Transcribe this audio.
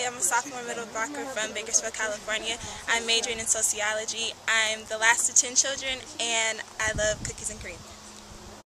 I'm a sophomore middle blocker from Bakersfield, California. I'm majoring in sociology. I'm the last of 10 children, and I love cookies and cream.